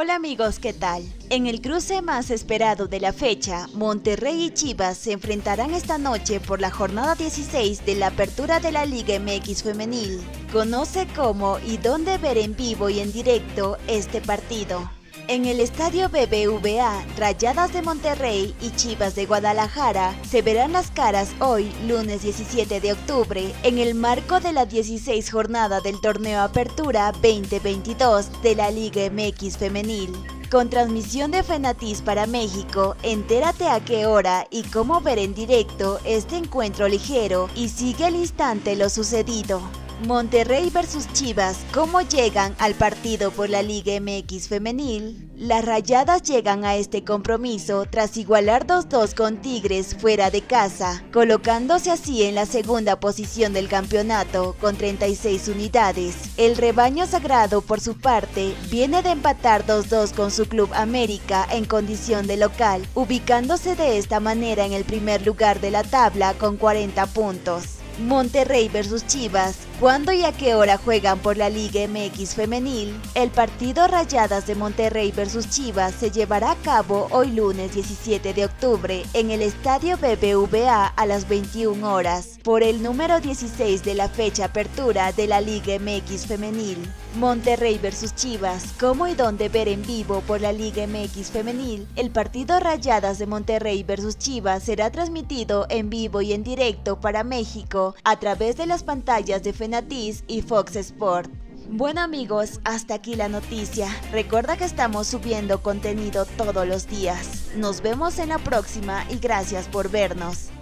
Hola amigos, ¿qué tal? En el cruce más esperado de la fecha, Monterrey y Chivas se enfrentarán esta noche por la jornada 16 de la apertura de la Liga MX Femenil. Conoce cómo y dónde ver en vivo y en directo este partido. En el estadio BBVA, Rayadas de Monterrey y Chivas de Guadalajara se verán las caras hoy, lunes 17 de octubre, en el marco de la 16 jornada del torneo Apertura 2022 de la Liga MX Femenil. Con transmisión de Fenatiz para México, entérate a qué hora y cómo ver en directo este encuentro ligero y sigue al instante lo sucedido. Monterrey versus Chivas, ¿cómo llegan al partido por la Liga MX Femenil? Las Rayadas llegan a este compromiso tras igualar 2-2 con Tigres fuera de casa, colocándose así en la segunda posición del campeonato con 36 unidades. El rebaño sagrado, por su parte, viene de empatar 2-2 con su club América en condición de local, ubicándose de esta manera en el primer lugar de la tabla con 40 puntos. Monterrey versus Chivas, ¿cuándo y a qué hora juegan por la Liga MX Femenil? El partido Rayadas de Monterrey versus Chivas se llevará a cabo hoy lunes 17 de octubre en el estadio BBVA a las 21 horas, por el número 16 de la fecha apertura de la Liga MX Femenil. Monterrey versus Chivas, ¿cómo y dónde ver en vivo por la Liga MX Femenil? El partido Rayadas de Monterrey versus Chivas será transmitido en vivo y en directo para México a través de las pantallas de Fenatiz y Fox Sport. Bueno amigos, hasta aquí la noticia. Recuerda que estamos subiendo contenido todos los días. Nos vemos en la próxima y gracias por vernos.